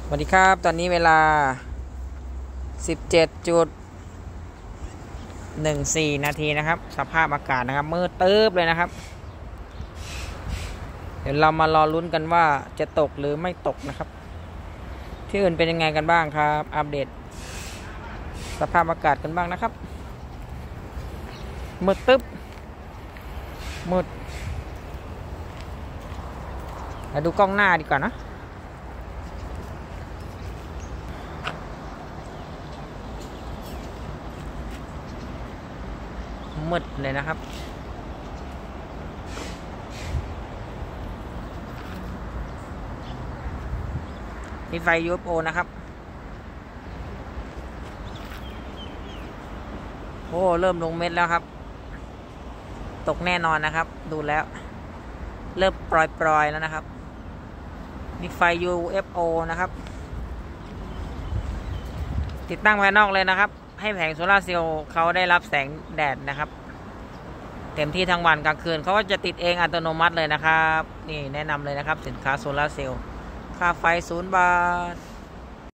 สวัสดีครับตอนนี้เวลา 17.14 นาทีนะครับสภาพอากาศนะครับมืดตึ๊บเลยนะครับเดี๋ยวเรามารอลุ้นกันว่าจะตกหรือไม่ตกนะครับที่อื่นเป็นยังไงกันบ้างครับอัปเดตสภาพอากาศกันบ้างนะครับมืดตึ๊บมืดมาดูกล้องหน้าดีกว่านะมืดเลยนะครับมีไฟ UFO นะครับโอ้เริ่มลงเม็ดแล้วครับตกแน่นอนนะครับดูแล้วเริ่มปล่อยๆแล้วนะครับมีไฟ UFO นะครับติดตั้งภายนอกเลยนะครับให้แผงโซลาร์เซลล์เขาได้รับแสงแดดนะครับเต็มที่ทั้งวันกลางคืนเขาก็จะติดเองอัตโนมัติเลยนะครับนี่แนะนำเลยนะครับสินค้าโซลาร์เซลล์ค่าไฟ0 บาท